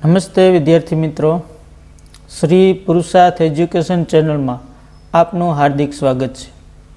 नमस्ते विद्यार्थी मित्रों, श्री पुरुषार्थ एज्युकेशन चैनल में आपनु हार्दिक स्वागत है।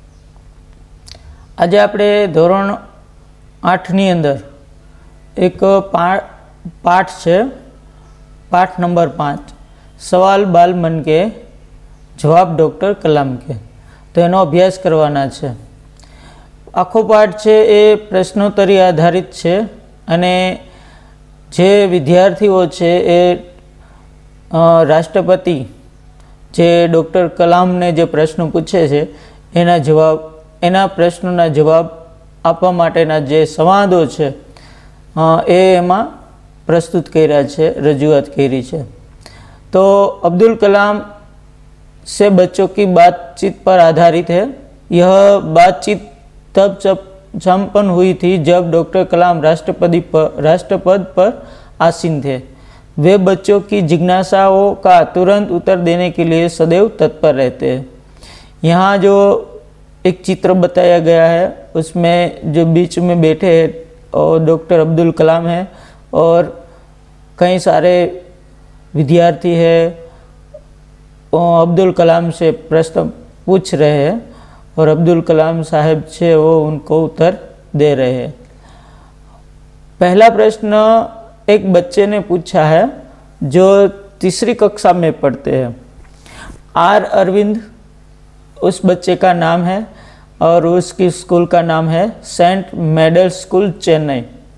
आज आपणे धोरण 8 नी अंदर एक पाठ है, पाठ नंबर 5, सवाल बाल मन के जवाब डॉक्टर कलाम के, तो एनो अभ्यास करवाना है। आखो पाठ है ए प्रश्नोत्तरी आधारित है अने जे विद्यार्थीओ छे ए राष्ट्रपति जे डॉक्टर कलाम ने जे प्रश्न पूछे छे एना प्रश्नोना जवाब आपवा माटेना जे संवादो छे एमां प्रस्तुत कर्या छे, रजूआत करी छे। तो अब्दुल कलाम से बच्चों की बातचीत पर आधारित है। यह बातचीत तब संपन्न हुई थी जब डॉक्टर कलाम राष्ट्रपद पर आसीन थे। वे बच्चों की जिज्ञासाओं का तुरंत उत्तर देने के लिए सदैव तत्पर रहते हैं। यहाँ जो एक चित्र बताया गया है उसमें जो बीच में बैठे हैं और डॉक्टर अब्दुल कलाम है और कई सारे विद्यार्थी हैं, अब्दुल कलाम से प्रश्न पूछ रहे हैं और अब्दुल कलाम साहब छे वो उनको उत्तर दे रहे हैं। पहला प्रश्न एक बच्चे ने पूछा है जो तीसरी कक्षा में पढ़ते हैं। आर अरविंद उस बच्चे का नाम है और उसकी स्कूल का नाम है saint medal school Chennai.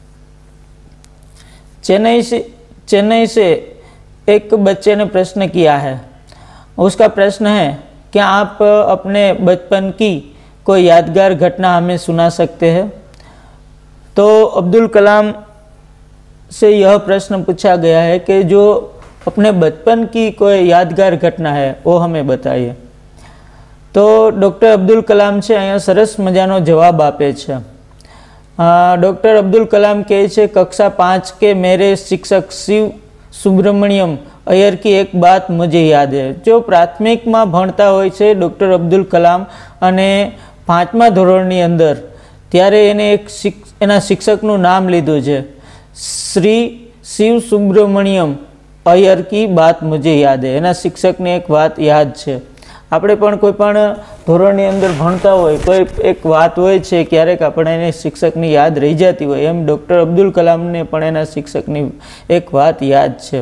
Chennai से एक बच्चे ने प्रश्न किया है। उसका प्रश्न है, क्या आप अपने बचपन की कोई यादगार घटना हमें सुना सकते हैं? तो अब्दुल कलाम से यह प्रश्न पूछा गया है कि जो अपने बचपन की कोई यादगार घटना है वो हमें बताइए। तो डॉक्टर अब्दुल कलाम से अहीं सरस मजानो जवाब आपे छे। डॉक्टर अब्दुल कलाम कहे छे, कक्षा 5 के मेरे शिक्षक शिव सुब्रमण्यम अय्यर की एक बात मुझे याद है। जो प्राथमिक में भणता होय छे डॉक्टर अब्दुल कलाम अने 5मा धोरणनी अंदर त्यारे एने एना शिक्षकनुं नाम लीधुं छे, श्री शिव सुब्रमण्यम अय्यर की बात मुझे याद है। एना शिक्षक ने एक बात याद है। आपणे पण कोई पण धोरणनी अंदर भणता होय, कोई एक बात होय छे क्यारेक आपणे शिक्षकनी याद रही जाती होय, एम डॉक्टर अब्दुल कलाम ने पण एना शिक्षकनी एक बात याद है।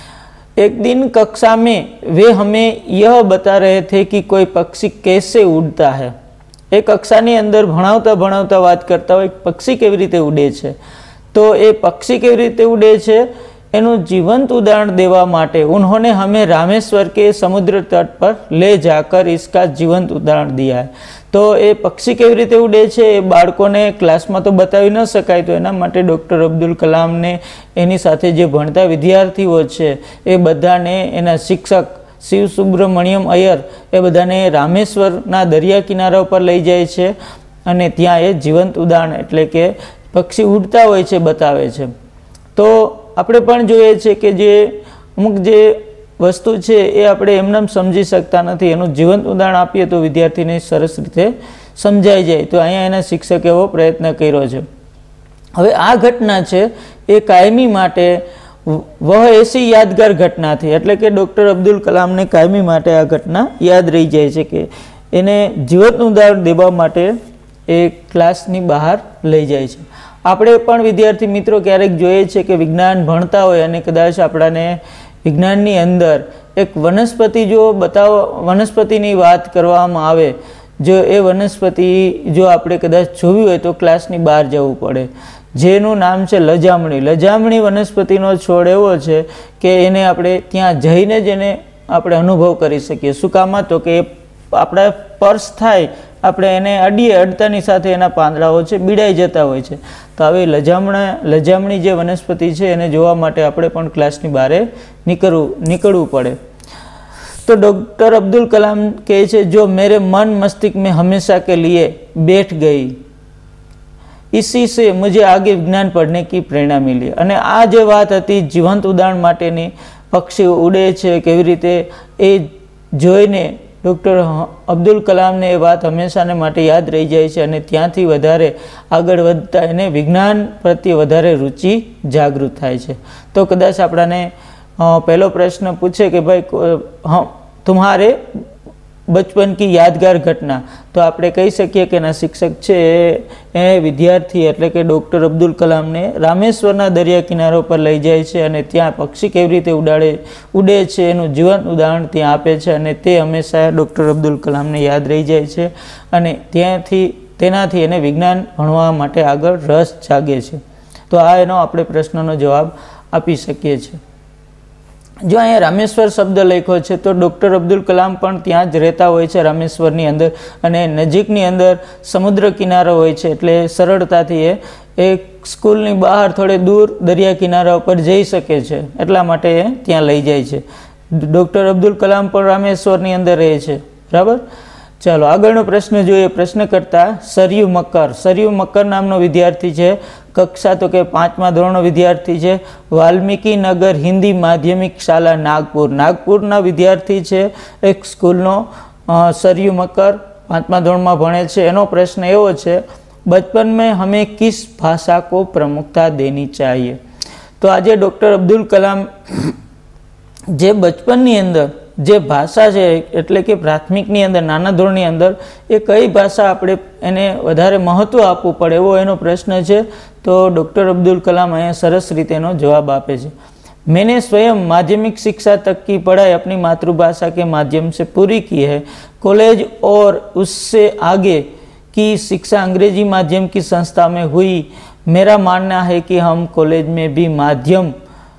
एक दिन कक्षा में वे हमें यह बता रहे थे कि कोई पक्षी कैसे उड़ता है। एक कक्षानी अंदर भणावता भणावता बात करता हो पक्षी केवी रीते उड़े छे, तो ये पक्षी केवी रीते उड़े छे एनु जीवंत उदाहरण देवा माटे उन्होंने हमें रामेश्वर के समुद्र तट पर ले जाकर इसका जीवंत उदाहरण दिया है। तो ये पक्षी केवी रीते उड़े छे ए बाळकोने क्लास में तो बतावी न शकाय, तो एना माटे डॉक्टर अब्दुल कलाम ने एनी साथे जे भणता विद्यार्थीओ छे ए बधाने एना शिक्षक शिव सुब्रमण्यम अय्यर ए बधाने रामेश्वरना दरिया किनारा पर लई जाय छे अने त्यां ए जीवंत उदाहरण एटले के पक्षी उड़ता होय छे बतावे छे। तो આપણે પણ જોઈએ છે કે જે અમુક જે વસ્તુ છે એ આપણે એમનેમ સમજી શકતા નથી, એનું જીવંત ઉદાહરણ આપીએ તો વિદ્યાર્થીને સરસ રીતે સમજાઈ જાય। તો અહીંયા એના શિક્ષકે એવો પ્રયત્ન કર્યો છે। હવે આ ઘટના છે એ કાયમી માટે વહ એસી યાદગાર ઘટના थी, એટલે કે ડૉક્ટર અબ્દુલ કલામને કાયમી માટે આ ઘટના યાદ રહી જાય છે કે એને જીવંત ઉદાહરણ દેવા માટે એ ક્લાસની બહાર લઈ જાય છે। આપણે પણ વિદ્યાર્થી મિત્રો ક્યારેક જોઈએ છે કે વિજ્ઞાન ભણતા હોય અને કદાચ આપણાને વિજ્ઞાનની અંદર એક વનસ્પતિ જો વનસ્પતિની વાત કરવામાં આવે, જો એ વનસ્પતિ જો આપણે કદાચ જોવી હોય તો ક્લાસની બહાર જવું પડે, જેનું નામ છે લજામણી। લજામણી વનસ્પતિનો છોડ એવો છે કે એને આપણે ત્યાં જઈને જ એને આપણે અનુભવ કરી શકીએ। શું કામમાં? તો કે આપણા સ્પર્શ થાય, આપણે એને અડીએ, અડતાની સાથે એના પાંદડાઓ છે બીડાઈ જતા હોય છે। તો આવી લજામણી જે વનસ્પતિ છે એને જોવા માટે આપણે પણ ક્લાસની બહાર નીકળવું પડે। તો ડૉક્ટર અબ્દુલ કલામ કહે છે, જો मेरे मन मस्तिष्क में हमेशा के लिए बैठ गई, इसी से मुझे आगे विज्ञान पढ़ने की प्रेरणा मिली। અને આ જે વાત હતી જીવંત ઉદાહરણ માટેની, પક્ષી ઉડે છે કેવી રીતે એ જોઈને डॉक्टर अब्दुल कलाम ने बात हमेशा ने माटे याद रही जाए छे अने त्यांथी वधारे आगळ वधता एने विज्ञान प्रत्ये वधारे रुचि जागृत थाय छे। तो कदाच आपणाने पहलो प्रश्न पूछे कि भाई हाँ तुम्हारे बचपन की यादगार घटना, तो આપણે કહી શકીએ કે એના શિક્ષક છે એ વિદ્યાર્થી એટલે કે ડૉક્ટર અબ્દુલ કલામને રામેશ્વરના દરિયા કિનારો પર લઈ જાય છે અને ત્યાં પક્ષી કેવી રીતે ઉડે છે એનું જીવંત ઉદાહરણ ત્યાં આપે છે અને તે હંમેશા ડૉક્ટર અબ્દુલ કલામને યાદ રહી જાય છે અને તેનાથી એને વિજ્ઞાન ભણવા માટે આગળ રસ જાગે છે। તો આ એનો આપણે પ્રશ્નનો જવાબ આપી શકીએ છીએ। जो अँ रामेश्वर शब्द लख्यो है तो डॉक्टर अब्दुल कलाम पण त्यां ज रहता होय छे रामेश्वरनी अंदर अने नजीकनी अंदर समुद्र किनारो होय छे एटले सरळताथी एक स्कूलनी बहार थोड़े दूर दरिया किनारा पर जई शके छे एटला माटे त्यां लई जाय छे। डॉक्टर अब्दुल कलाम पण रामेश्वरनी अंदर रहे छे बराबर। चलो आगळनो प्रश्न जोईए। प्रश्नकर्ता सरयू मक्कर नामनो विद्यार्थी है। कक्षा तो के 5मा धोरणनो विद्यार्थी है। वाल्मीकि नगर हिंदी माध्यमिक शाला नागपुरना विद्यार्थी है। एक स्कूलनो सरयू मक्कर 5मा धोरणमां भणे छे। एनो प्रश्न एवो छे बचपन में हमें किस भाषा को प्रमुखता देनी चाहिए। तो आज डॉक्टर अब्दुल कलाम जे बचपननी अंदर जे भाषा है एटले कि प्राथमिकनी अंदर नाना धोरणनी अंदर ए कई भाषा आपणे एने वधारे महत्व आपवुं पड़े एवो एनो प्रश्न है। तो डॉक्टर अब्दुल कलाम अहींया सरस रीते एनो जवाब आपे छे। मैंने स्वयं माध्यमिक शिक्षा तक की पढ़ाई अपनी मातृभाषा के माध्यम से पूरी की है। कॉलेज और उससे आगे की शिक्षा अंग्रेजी माध्यम की संस्था में हुई। मेरा मानना है कि हम कॉलेज में भी माध्यम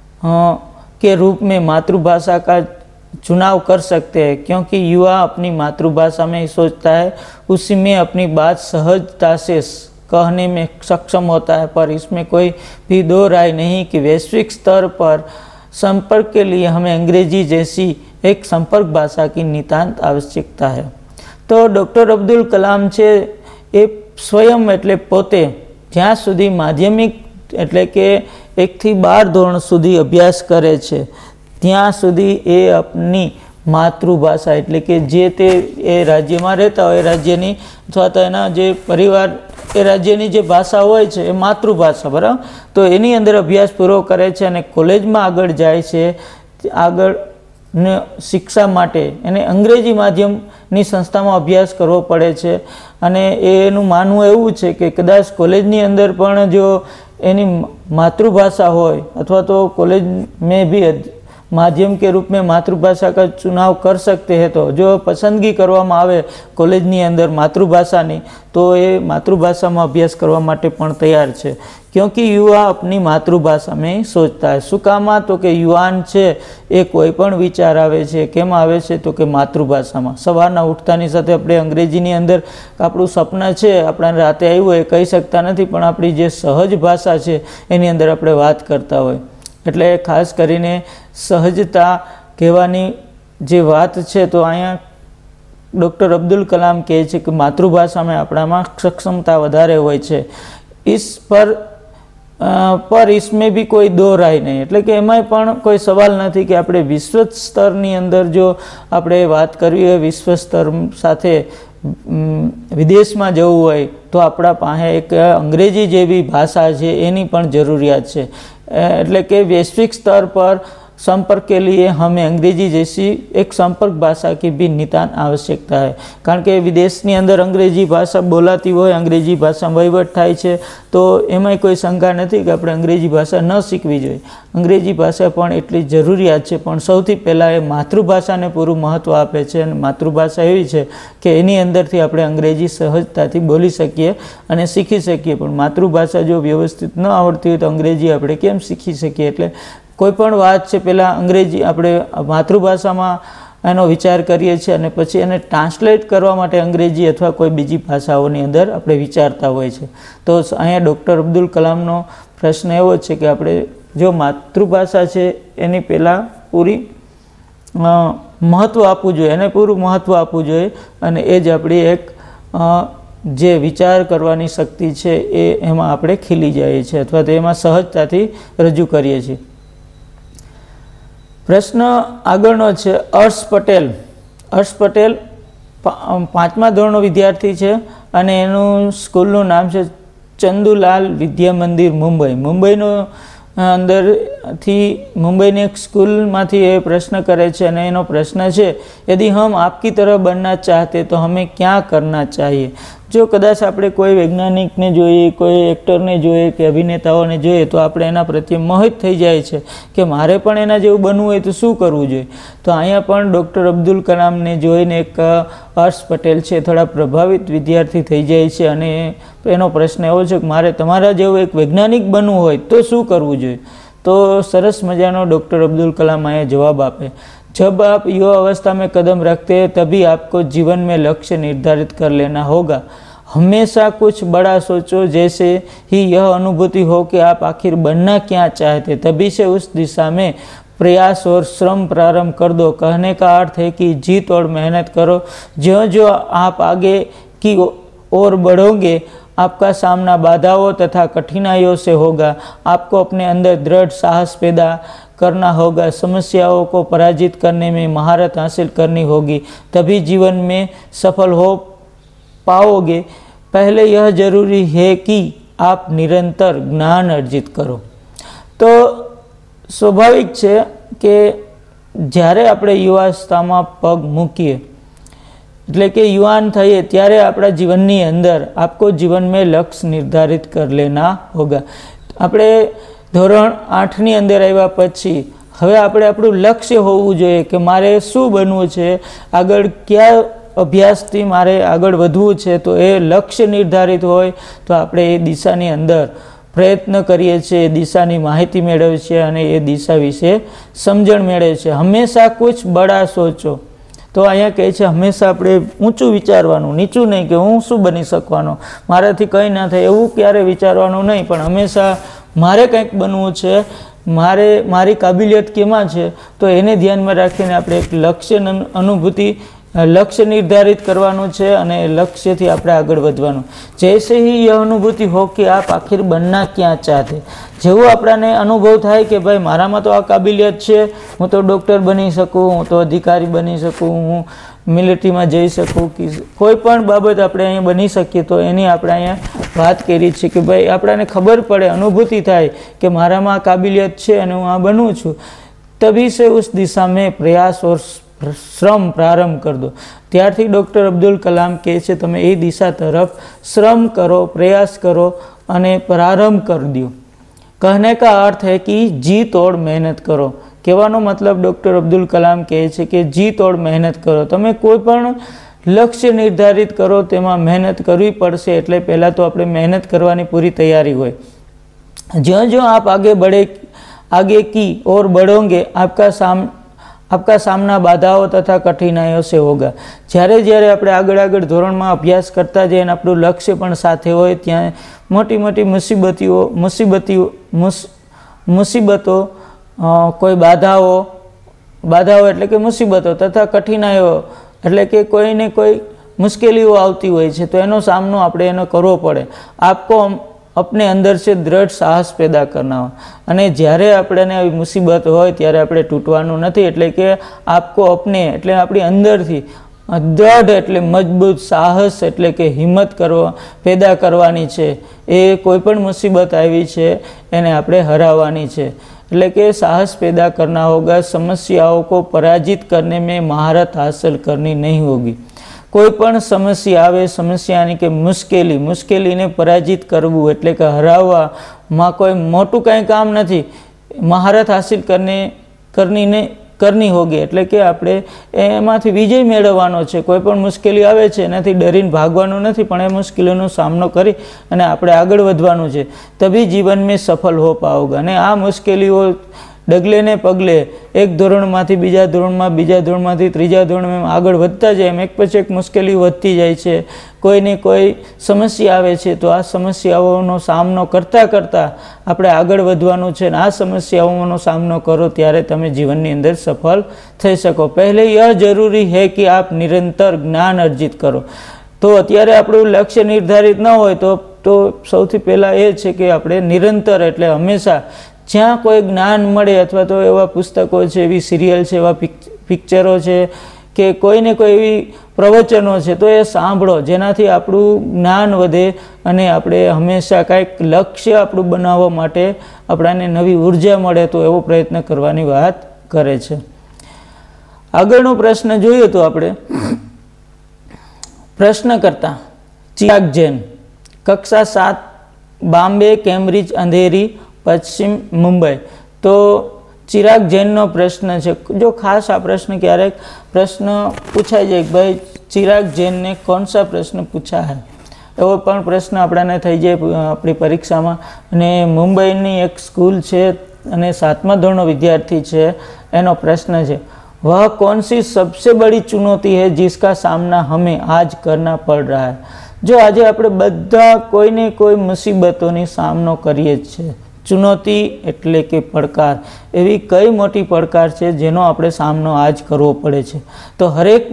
के रूप में मातृभाषा का चुनाव कर सकते हैं, क्योंकि युवा अपनी मातृभाषा में ही सोचता है, उसी में अपनी बात सहजता से कहने में सक्षम होता है। पर इसमें कोई भी दो राय नहीं कि वैश्विक स्तर पर संपर्क के लिए हमें अंग्रेजी जैसी एक संपर्क भाषा की नितांत आवश्यकता है। तो डॉक्टर अब्दुल कलाम छे ए स्वयं एटले पोते ज्यां सुधी माध्यमिक एटले के 1 થી 12 धोरण सुधी अभ्यास करे छे ત્યાં સુધી એ अपनी मातृभाषा एटले के जे ते ए राज्यमां रहता होय राज्यनी अथवा तो एना जे परिवार ए राज्यनी जे भाषा होय छे ए मातृभाषा बराबर, तो एनी अंदर अभ्यास पूरो करे छे अने कॉलेजमां आगळ जाय छे। आगळ शिक्षा माटे एने अंग्रेजी माध्यमनी संस्थामां अभ्यास करवो पड़े छे अने एनुं मानवुं एवुं छे कि कदाच कॉलेजनी अंदर पण जो एनी मातृभाषा होय अथवा तो कॉलेज में भी माध्यम के रूप में मातृभाषा का चुनाव कर सकते हैं। तो जो पसंदगी करवामां आवे कॉलेजनी अंदर मातृभाषानी तो ये मातृभाषा में अभ्यास करवा माटे पण तैयार छे, क्योंकि युवा अपनी मातृभाषा में ही सोचता है। शुं कामां तो कि युवान छे ए कोई पण विचार आवे छे केम आवे छे तो कि मातृभाषामां। सवारना उठतानी साथे आपणे अंग्रेजीनी अंदर आपणुं सपना छे आपणे राते आव्युं ए कही शकता नथी, पण आपणी जे सहज भाषा छे एनी अंदर आपणे वात करता होय एटले खास करीने सहजता कहेवानी जे वात छे तो अहींया डॉक्टर अब्दुल कलाम कहे छे कि मातृभाषा में आपणामां सक्षमता वधारे होय छे। इस पर इसमें भी कोई दो राय नहीं, एटले कि एमांय पण कोई सवाल नहीं कि आपणे विश्व स्तरनी अंदर जो आपणे वात करवी होय विश्व स्तर साथे विदेश में जवुं होय तो आपणा पासे एक अंग्रेजी जेवी भाषा छे एनी पण जरूरियात छे। एटले कि वैश्विक स्तर पर संपर्क के लिए हमें अंग्रेजी जैसी एक संपर्क भाषा की भी नितांत आवश्यकता है। कारण के विदेशनी अंदर अंग्रेजी भाषा बोलाती होय अंग्रेजी भाषा वहीवट थाय छे तो एमांय कोई शंका नहीं कि आपणे अंग्रेजी भाषा न शीखवी जोईए। अंग्रेजी भाषा पण एटली जरूरियात छे, पण सौथी पहेला ए मातृभाषाने पूरुं महत्व आपे छे अने मातृभाषा एवी छे कि एनी अंदरथी आपणे अंग्रेजी सहजताथी बोली शकीए अने शीखी शकीए। पण मातृभाषा जो व्यवस्थित न आवडती होय तो अंग्रेजी आपणे केम शीखी शकीए। एटले कोईपण वात छे पहला अंग्रेजी आपणे मातृभाषामां एनो विचार करीए छीए अने पछी एने ट्रांसलेट करवा माटे अंग्रेजी अथवा कोई बीजी भाषाओनी अंदर आपणे विचारता होय छे। तो अहींया डॉक्टर अब्दुल कलामनो प्रश्न एवो छे कि आपणे जो मातृभाषा छे एनी पहेला पूरी महत्व आपवुं जोईए, एने पूरुं महत्व आपवुं जोईए अने ए ज आपणी एक जे विचार करवानी शक्ति छे ए एमां आपणे खीली जाईए छीए अथवा तो एमां सहजताथी रजू करीए छीए। प्रश्न आगळनो छे अर्श पटेल 5मा धोरणनो विद्यार्थी है અને એનું સ્કૂલનું નામ છે ચંદુલાલ વિદ્યા મંદિર મુંબઈનો अंदरથી मुंबईની एक स्कूलમાંથી એ પ્રશ્ન કરે છે અને એનો પ્રશ્ન છે, यदि हम आपकी तरह बनना चाहते तो हमें क्या करना चाहिए। जो कदाच આપણે કોઈ વૈજ્ઞાનિકને જોઈએ, કોઈ એક્ટરને જોઈએ કે અભિનેતાઓને જોઈએ તો આપણે એના પ્રત્યે મોહિત થઈ જાય છે કે મારે પણ એના જેવું બનવું હોય તો શું કરવું જોઈએ। તો અહીંયા પણ ડૉક્ટર અબ્દુલ કલામને જોઈને એક હર્ષ પટેલ છે થોડા પ્રભાવિત વિદ્યાર્થી થઈ જાય છે અને એનો પ્રશ્ન એવો છે કે મારે તમારા જેવું એક વૈજ્ઞાનિક બનવું હોય તો શું કરવું જોઈએ। तो सरस मजानो डॉक्टर अब्दुल कलाम आए जवाब आपे, जब आप युवा अवस्था में कदम रखते हैं तभी आपको जीवन में लक्ष्य निर्धारित कर लेना होगा। हमेशा कुछ बड़ा सोचो, जैसे ही यह अनुभूति हो कि आप आखिर बनना क्या चाहते, तभी से उस दिशा में प्रयास और श्रम प्रारंभ कर दो। कहने का अर्थ है कि जीत और मेहनत करो। जो जो आप आगे की ओर बढ़ोगे आपका सामना बाधाओं तथा कठिनाइयों से होगा। आपको अपने अंदर दृढ़ साहस पैदा करना होगा, समस्याओं को पराजित करने में महारत हासिल करनी होगी, तभी जीवन में सफल हो पाओगे। पहले यह जरूरी है कि आप निरंतर ज्ञान अर्जित करो। तो स्वाभाविक है कि જ્યારે આપણે યુવાવસ્થામાં પગ મૂકીએ એટલે કે યુવાન થઈએ ત્યારે આપણા જીવનની અંદર आपको जीवन में लक्ष्य निर्धारित कर लेना होगा। આપણે ધોરણ 8ની અંદર આવ્યા પછી હવે આપણે આપણું લક્ષ્ય હોવું જોઈએ કે મારે શું બનવું છે, આગળ કયા અભ્યાસથી મારે આગળ વધવું છે। તો એ લક્ષ્ય નિર્ધારિત હોય તો આપણે એ દિશાની અંદર પ્રયત્ન કરીએ છીએ, દિશાની માહિતી મેળવીએ છીએ અને એ દિશા વિશે સમજણ મેળવીએ છીએ। હંમેશા कुछ बड़ा सोचो। तो अँ कहे हमेशा આપણે ऊँचू विचारवानुं, नीचू नहीं कि हूँ शू बनी सकवानो, माराथी कई ना थाय एवुं क्यारे विचारवानुं नहीं, पण हमेशा मारे कंईक बनवुं छे, मारे मारी काबिलियत केमां छे तो एने ध्यान में राखीने आपणे एक लक्ष्य अनुभूति लक्ष्य निर्धारित करवानुं छे अने लक्ष्यथी आपणे आगळ वधवानुं। जैसे ही यह अनुभूति हो कि आप आखिर बनना क्या चाहते, जेवुं आपणाने अनुभव थाय कि भाई मारामां तो आ काबिलियत छे, हूँ तो डॉक्टर बनी सकूँ, हूँ तो अधिकारी बनी सकूँ, हूँ मिलिटरी में जई सकूँ, कि कोई पण बाबत आपणे अहींया बनी शकीए तो एनी आपणे अहींया वात करी छे कि भाई आपणाने खबर पड़े, अनुभूति थाय कि मारामां काबिलियत छे अने हूँ आ बनूँ छूँ, तभी से उस दिशा में प्रयास और श्रम प्रारंभ कर दो। त्यारथी डॉक्टर अब्दुल कलाम कहे छे तमे ए दिशा तरफ श्रम करो, प्रयास करो अने प्रारंभ कर दो। कहने का अर्थ है कि जीत और मेहनत करो। कहेवानो मतलब डॉक्टर अब्दुल कलाम कहे छे कि जीत और मेहनत करो। तमे कोई पण लक्ष्य निर्धारित करो तेमां मेहनत करवी पड़शे, एटले पहला तो आपणे मेहनत करवानी पूरी तैयारी होय। ज्यों ज्यों आप आगे की ओर बढ़ोगे आपका सामना बाधाओं तथा कठिनाइयों से होगा। જ્યારે જ્યારે આપણે આગળ ધોરણમાં અભ્યાસ કરતા જઈએ અને આપણું લક્ષ્ય પણ સાથે હોય ત્યાં મોટી મોટી મુસીબતો કોઈ બાધાઓ એટલે કે મુસીબતો તથા કઠિનાઈઓ એટલે કે કોઈને કોઈ મુશ્કેલીઓ આવતી હોય છે તો એનો સામનો આપણે એનો કરવો પડે। આપકો अपने अंदर से दृढ़ साहस पैदा करना हो अने ज्यारे आपणे आई मुसीबत होय त्यारे आपणे तूटवानुं नथी, एटले के आपको अपने एटले आपणी अंदरथी दृढ़ एटले मजबूत, साहस एटले के हिम्मत पैदा करवानी छे। ए कोईपण मुसीबत आवी छे एने आपणे हराववानी छे, एटले के साहस पैदा करना होगा। समस्याओं को पराजित करने में महारत हासिल करनी नहीं होगी। कोईपण समस्या आवे, समस्या यानी कि मुश्केली ने पराजित करवू एटले के हराववामां कोई मोटुं कांई काम नथी, महारत हासिल करनी होगी एटले के आपणे एमांथी विजय मेळवવાનો છે। कोईपण मुश्केली आवे छे एनाथी डरीने भागवानुं नथी, पण ए मुश्केलीनो सामनो करी अने आपणे आगळ वधवानुं छे, तभी जीवन में सफल हो पाओगे। अने आ मुश्केलीओ डगले ने पगले एक धोरणमांथी बीजा धोरणमां, बीजा धोरणमांथी त्रीजा धोरणमां आगळ वधता जाय, एक पछी एक मुश्केली वधती जाय छे। कोई ने कोई समस्या आवे छे तो आ समस्याओनो सामनो करता करता आपणे आगळ वधवानुं छे। आ समस्याओनो सामनो करो त्यारे तमे जीवननी अंदर सफल थई शको। पहले यह जरूरी है कि आप निरंतर ज्ञान अर्जित करो। तो अत्यारे आपणुं लक्ष्य निर्धारित न होय तो सौथी पहेला ए छे कि आपणे निरंतर एटले हमेशा ज्यां कोई ज्ञान मळे अथवा तो एवा पुस्तकों है, एवी सीरियल है, एवा पिक्चरों है कि कोई ने कोई एवी પ્રવચનો છે તો એ સાંભળો, જેનાથી આપણું જ્ઞાન વધે અને આપણે હંમેશા કાંઈક લક્ષ્ય આપણું બનાવવા માટે આપણાને નવી ઉર્જા મળે, તો એવો પ્રયત્ન કરવાની વાત કરે છે. આગળનો પ્રશ્ન જોઈએ તો આપણે પ્રશ્ન કરતા ચિરાગ જૈન, કક્ષા 7, બોમ્બે, કેમ્બ્રિજ, અંધેરી, પશ્ચિમ મુંબઈ. તો ચિરાગ જૈનનો પ્રશ્ન છે. જો ખાસ આ પ્રશ્ન ક્યારેક પ્રશ્ન પૂછાઈ જાય કે ભાઈ ચિરાગ જૈનને कौन सा પ્રશ્ન પૂછા है, એવો પણ પ્રશ્ન આપણાને થઈ જાય આપણી પરીક્ષામાં. અને મુંબઈની એક સ્કૂલ છે અને 7મા ધોરણનો વિદ્યાર્થી છે, એનો પ્રશ્ન છે, वह कौन सी सबसे बड़ी चुनौती है जिसका सामना हमें आज करना पड़ रहा है. जो આજે આપણે બધા કોઈને કોઈ મુસીબતોની સામનો કરીએ જ છે. ચુનૌતી એટલે કે પડકાર. એવી કઈ મોટી પડકાર છે જેનો આપણે સામનો આજ કરવો પડે છે. તો હરેક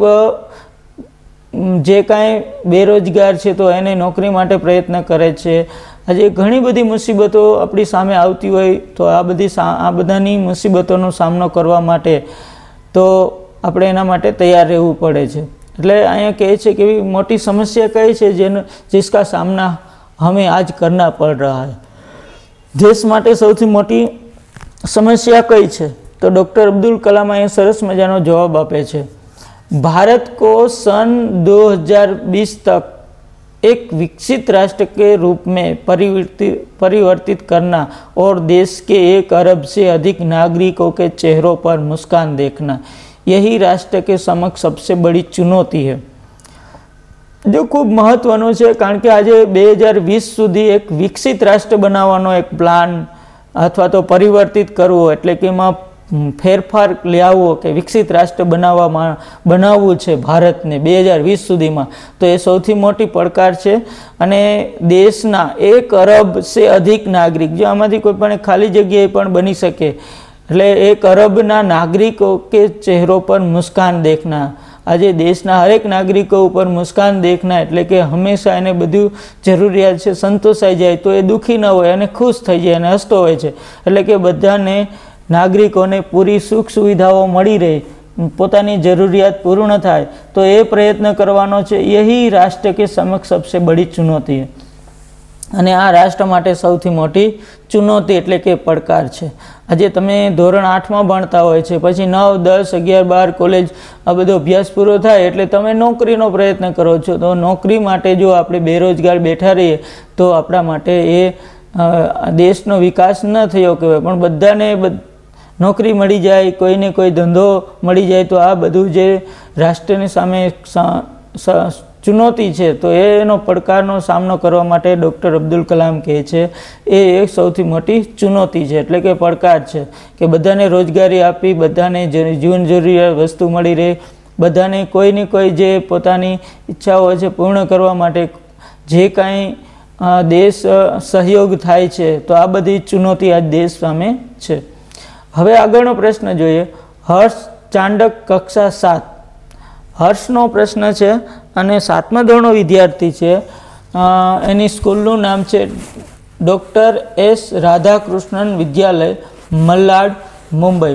જે કાંઈ બેરોજગાર છે તો એને નોકરી માટે પ્રયત્ન કરે છે. આજે ઘણી બધી મુસીબતો આપણી સામે આવતી હોય તો આ બધાની મુસીબતોનો સામનો કરવા માટે તો આપણે એના માટે તૈયાર રહેવું પડે છે. એટલે અહીંયા કહે છે કે એવી મોટી સમસ્યા કઈ છે जिसका सामना हमें आज करना पड़ रहा है. देश માટે સૌથી મોટી સમસ્યા કઈ છે? તો ડૉક્ટર અબ્દુલ કલામ અહીંયા સરસ મજાનો જવાબ આપે છે. भारत को सन 2020 तक एक विकसित राष्ट्र के रूप में परिवर्तित करना और देश के 1 अरब से अधिक नागरिकों के चेहरों पर मुस्कान देखना, यही राष्ट्र के समक्ष सबसे बड़ी चुनौती है. जो खूब महत्वનું છે, કારણ કે આજે 2020 સુધી એક વિકસિત રાષ્ટ્ર બનાવવાનો એક પ્લાન અથવા તો પરિવર્તિત કરવો એટલે કે એમાં ફેરફાર લાવવો કે વિકસિત રાષ્ટ્ર બનાવવું છે ભારતને 2020 સુધીમાં, તો એ સૌથી મોટી પડકાર છે. અને દેશના 1 અરબ સે અધિક નાગરિક, જો આમાંથી કોઈ પણ ખાલી જગ્યાએ પણ બની શકે, એટલે 1 અરબના નાગરિકો કે ચહેરો પર મુસ્કાન દેખના. આજે દેશના હરેક નાગરિકો ઉપર મુસ્કાન દેખના એટલે કે હંમેશા એને બધું જરૂરિયાત છે સંતોષાઈ જાય તો એ દુઃખી ન હોય અને ખુશ થઈ જાય અને હસતો હોય છે. એટલે કે બધાને નાગરિકોને પૂરી સુખ સુવિધાઓ મળી રહે, પોતાની જરૂરિયાત પૂર્ણ થાય, તો એ પ્રયત્ન કરવાનો છે. યહી રાષ્ટ્ર કે સમક્ષ સબસે બડી ચુનૌતી. અને આ રાષ્ટ્ર માટે સૌથી મોટી ચુનૌતી એટલે કે પડકાર છે. આજે તમે ધોરણ 8માં ભણતા હોય છે, પછી 9, 10, 11, 12 કોલેજ આ બધો અભ્યાસ પૂરો થાય એટલે તમે નોકરીનો પ્રયત્ન કરો છો. તો નોકરી માટે જો આપણે બેરોજગાર બેઠા રહીએ તો આપણા માટે એ દેશનો વિકાસ ન થયો કહેવાય. પણ બધાને નોકરી મળી જાય, કોઈને કોઈ ધંધો મળી જાય, તો આ બધું જે રાષ્ટ્રની સામે ચુનૌતી છે તો એનો પડકારનો સામનો કરવા માટે ડૉક્ટર અબ્દુલ કલામ કહે છે એ એક સૌથી મોટી ચુનૌતી છે એટલે કે પડકાર છે કે બધાને રોજગારી આપી, બધાને જીવન જરૂરિયાત વસ્તુ મળી રહે, બધાને કોઈને કોઈ જે પોતાની ઈચ્છાઓ છે પૂર્ણ કરવા માટે જે કાંઈ દેશ સહયોગ થાય છે, તો આ બધી ચુનૌતી આજ દેશ સામે છે. હવે આગળનો પ્રશ્ન જોઈએ. હર્ષ ચાંડક, કક્ષા 7. હર્ષનો પ્રશ્ન છે અને 7મા ધોરણનો વિદ્યાર્થી છે. એની સ્કૂલનું નામ છે ડૉક્ટર એસ રાધાકૃષ્ણન વિદ્યાલય, મલ્લાડ, મુંબઈ.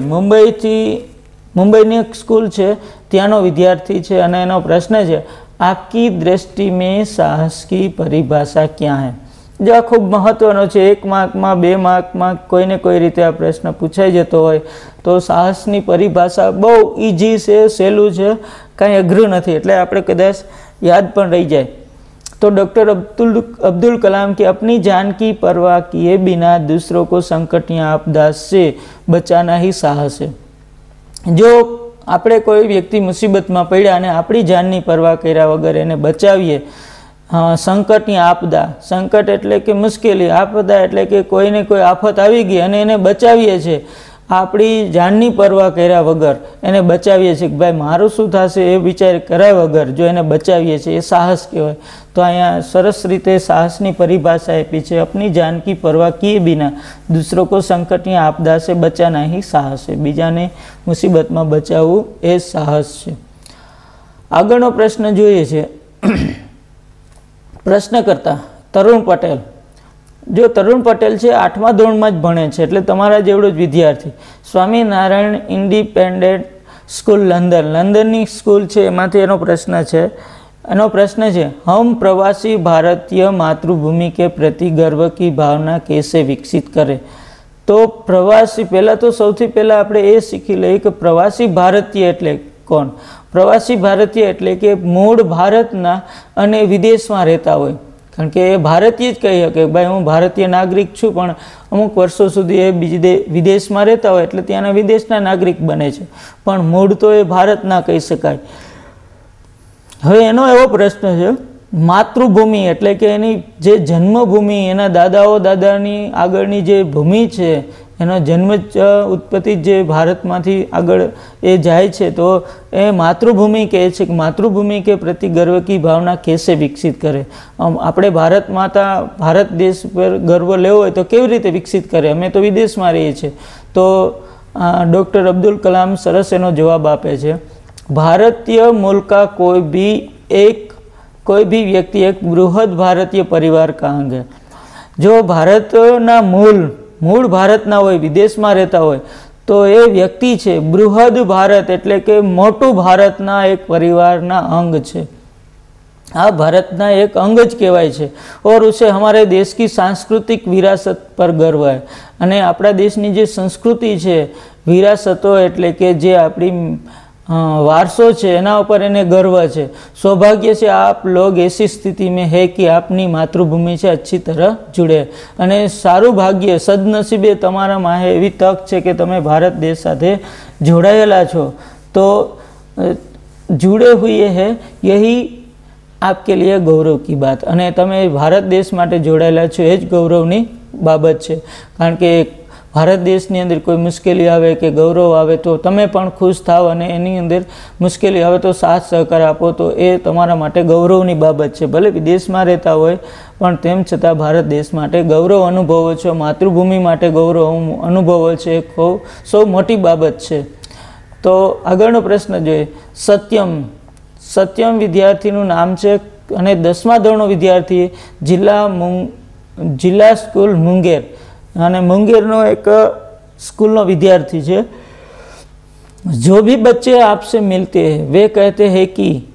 મુંબઈની એક સ્કૂલ છે, ત્યાંનો વિદ્યાર્થી છે. અને એનો પ્રશ્ન છે, आपकी दृष्टि में साहस की परिभाषा क्या है? जो आ खूब महत्वनो है. 1 मार्कમાં 2 मार्कમાં कोईने कोई रीते आ प्रश्न पूछाई जतो होय तो साहसनी परिभाषा बहु ईजी है, सहेलू है, कहीं अघरू नहीं, एटले आपणे कदाच याद पण रही जाए. तो डॉक्टर अब्दुल कलाम की अपनी जान की परवाह किए बिना दूसरों को संकट या आपदा से बचाना ही साहस है. जो આપણે કોઈ વ્યક્તિ મુસીબતમાં પડ્યા અને આપણી જાનની પરવા કર્યા વગર એને બચાવીએ, સંકટની આપદા, સંકટ એટલે કે મુશ્કેલી, આપદા એટલે કે કોઈને કોઈ આફત આવી ગઈ અને એને બચાવીએ છીએ, આપણી જાનની પરવા કર્યા વગર એને બચાવીએ છીએ કે ભાઈ મારું શું થશે એ વિચાર કર્યા વગર જો એને બચાવીએ છીએ, એ સાહસ કહેવાય. તો અહીંયા સરસ રીતે સાહસની પરિભાષા આપી છે. अपनी जान की परवाह किए बिना दूसरों को संकट या आपदा से बचाना ही साहस है. બીજાને મુસીબતમાં બચાવવું એ સાહસ છે. આગળનો પ્રશ્ન જોઈએ છે પ્રશ્ન કરતા તરુણ પટેલ. जो तरुण पटेल है 8મા ધોરણમાં જ ભણે છે, એટલે તમારા જેવડો જ વિદ્યાર્થી. Swaminarayan independent school London school है एमांथी एनो प्रश्न है हम प्रवासी भारतीय मातृभूमि के प्रति गर्व की भावना कैसे विकसित करें। तो प्रवासी पहला तो सौथी पहला आपणे ए शीखी लईए कि प्रवासी भारतीय एटले कोण। प्रवासी भारतीय एटले के मूळ भारतना अने विदेशमां रहेता होय, कारण के भारतीय ज कही शके भाई हूँ भारतीय नागरिक छूँ पण अमुक वर्षों सुधी ए बीजे विदेश में रहता हो एटले त्याना विदेशना नागरिक बने छे, पण मूळ तो ए भारतना कही शकाय। हवे एनो एवो प्रश्न छे मातृभूमि एटले के एनी जे जन्मभूमि एना दादाओ दादानी आगळनी जे भूमि छे एनो जन्म उत्पत्ति जे भारतमांथी आगळ ए जाय छे तो ए मातृभूमि कहे छे कि मातृभूमि के प्रति गर्व की भावना कैसे विकसित करे। आपणे भारत माता भारत देश पर गर्व लेवो होय तो केवी रीते विकसित करे। अमे तो विदेश में रहीए छीए। तो डॉक्टर अब्दुल कलाम सरस एनो जवाब आपे छे भारतीय मूल का कोई भी व्यक्ति एक बृहद भारतीय परिवार का अंग है। जो भारतना मूल भारत ना होय विदेश में रहता होय तो ये व्यक्ति छे बृहद भारत एटले के मोटू भारतना एक परिवारना अंग छे। आ भारतना एक अंग ज कहेवाय छे और उसे हमारे देश की सांस्कृतिक विरासत पर गर्व है। अने आपणा देशनी जे संस्कृति छे विरासतो एटले के जे आपणी वारसो है एना पर एने गर्व है। सौभाग्य से आप लोग ऐसी स्थिति में है कि आपनी मातृभूमि से अच्छी तरह जुड़े अने सारू भाग्य सदनसीबे तमारा माहे एवी तक है कि तमे भारत देश साथे जोड़ायेला छो। तो जुड़े हुए है यही आपके लिए गौरव की बात अने तमे भारत देश माटे जोड़ायेला छो ए ज गौरवनी बाबत है। कारण के भारत देश नी अंदर कोई मुश्केली आवे के गौरव आवे तो तमे पण खुश थाओ अने एनी अंदर मुश्केली आवे तो साथ सहकार आपो तो ए तमारा माटे गौरवनी बाबत छे। भले विदेश में रहता होय पण तेम छतां भारत देश माटे गौरव अनुभवो छो, मातृभूमि माटे गौरव अनुभवो छे, सौ मोटी बाबत छे। तो आगळनो प्रश्न जोईए सत्यम विद्यार्थीनुं नाम छे अने 10मा धोरणनो विद्यार्थी जिला स्कूल मुंगेर અને मुंगेरનો एक स्कूलનો विद्यार्थी है। जो भी बच्चे आपसे मिलते हैं वे कहते हैं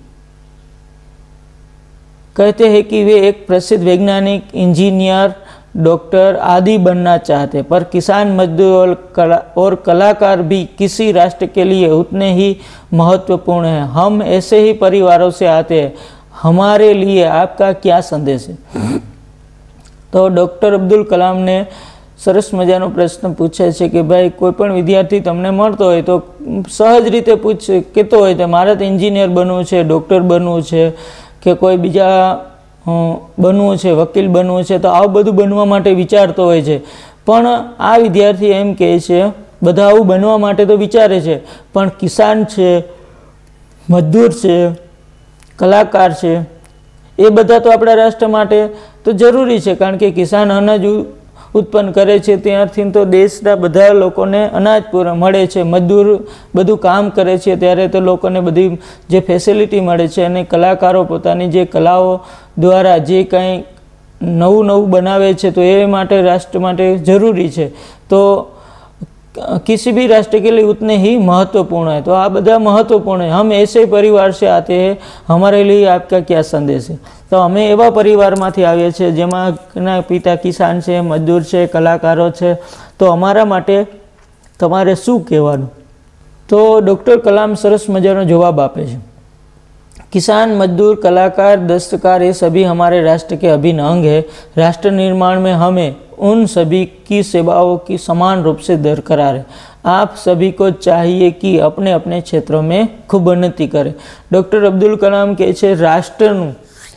कि वे एक प्रसिद्ध वैज्ञानिक, इंजीनियर, डॉक्टर आदि बनना चाहते, पर किसान, मजदूर और कलाकार भी किसी राष्ट्र के लिए उतने ही महत्वपूर्ण हैं। हम ऐसे ही परिवारों से आते हैं, हमारे लिए आपका क्या संदेश है। तो डॉक्टर अब्दुल कलाम ने सरस मजानो प्रश्न पूछे छे कि भाई कोईपण विद्यार्थी तमने मळतो होय तो सहज रीते कहेतो होय तो मारे तो इंजीनियर बनवुं छे, डॉक्टर बनवुं छे के कोई बीजा बनवुं छे, वकील बनवुं छे, तो आवुं बधुं बनवा माटे विचारतो होय छे। पण आ विद्यार्थी एम कहे छे बधा आवुं बनवा माटे तो विचारे छे पण किसान छे, मजदूर छे, कलाकार छे ए बधा तो आपणा राष्ट्र माटे तो जरूरी छे। कारण के किसान अनाज उत्पन्न करे छे त्यारथी तो देशना बधा लोकोने अनाज पूरा मळे छे, मजदूर बधुं काम करे छे त्यारे तो लोकोने बधी जे फेसिलिटी मळे छे अने कलाकारो पोतानी जे कलाओ द्वारा जे कांई नवुं नवुं बनावे छे तो ए माटे राष्ट्र माटे जरूरी छे। तो किसी भी राष्ट्र के लिए उतने ही महत्वपूर्ण है। तो आ बधा महत्वपूर्ण है। हम ऐसे परिवार से आते हैं, हमारे लिए आपका क्या संदेश है। तो अमे एवा परिवार मांथी आवीए छे जेमां पिता किसान छे, मजदूर छे, कलाकारो छे, तो अमारा माटे तमारे शुं कहेवानुं। तो डॉक्टर कलाम सरस मजानो जवाब आपे छे किसान, मजदूर, कलाकार, दस्तकार ये सभी हमारे राष्ट्र के अभिन्न अंग है। राष्ट्र निर्माण में हमें उन सभी की सेवाओं की समान रूप से दरकरार है। आप सभी को चाहिए कि अपने अपने क्षेत्रों में खूब उन्नति करें। डॉक्टर अब्दुल कलाम कहे छे राष्ट्रનું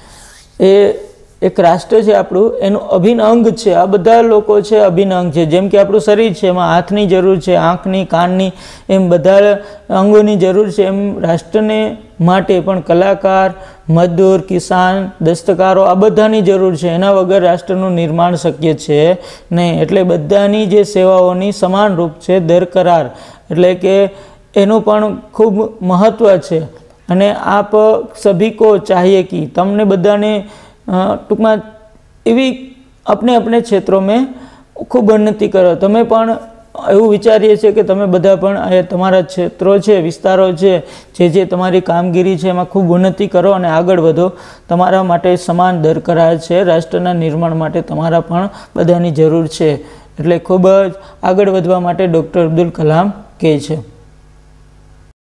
एक राष्ट्र है આપણું એનું અભિન્ન અંગ છે। આ બધા લોકો છે અભિન્ન અંગ છે। જેમ કે આપણું શરીર છે એમાં હાથની જરૂર છે, આંખની, કાનની, એમ બધા અંગોની જરૂર છે, એમ રાષ્ટ્રને માટે પણ કલાકાર, મજદૂર, કિસાન, દસ્તકારો આ બધાની જરૂર છે। એના વગર રાષ્ટ્રનું નિર્માણ શક્ય છે નહીં। એટલે બધાની જે સેવાઓની સમાન રૂપ છે દરકરાર એટલે કે એનું પણ ખૂબ મહત્ત્વ છે। અને આપ સભી को चाहिए कि તમને બધાને टूंक में एवी अपने अपने क्षेत्रों में खूब उन्नति करो। तमे पण એવું વિચારીએ છીએ કે તમે બધા પણ એ તમારા ક્ષેત્રો છે, વિસ્તારો છે, જે તમારી કામગીરી છે એમાં ખૂબ ઉન્નતિ કરો અને આગળ વધો. તમારા માટે સમાન દરકરાર છે. રાષ્ટ્રના નિર્માણ માટે તમારા પણ બધાની જરૂર છે. એટલે ખૂબ જ આગળ વધવા માટે ડૉક્ટર અબ્દુલ કલામ કહે છે.